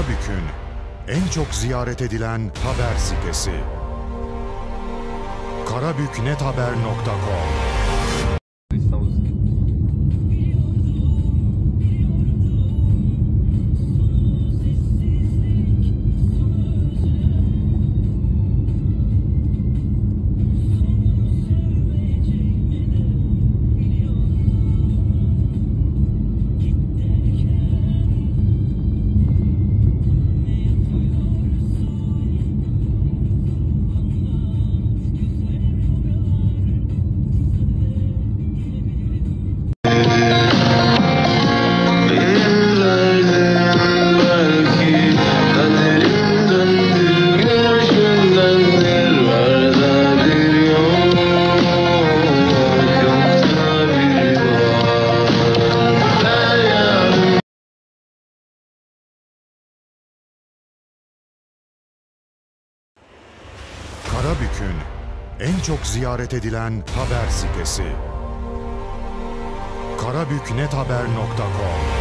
Karabük'ün en çok ziyaret edilen haber sitesi. karabüknethaber.com. Karabük'ün en çok ziyaret edilen haber sitesi. karabüknethaber.com.